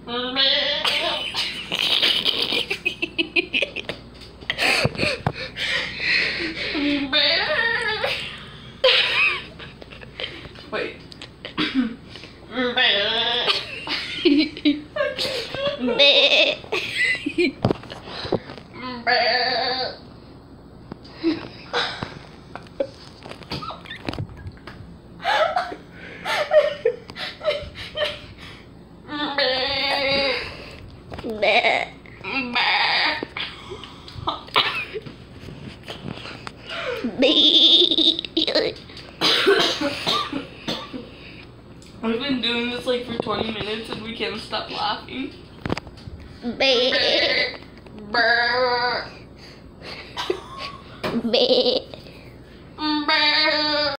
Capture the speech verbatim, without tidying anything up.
Wait. We've been doing this like for twenty minutes and we can't stop laughing. Bae. Brr. Bae. Brr.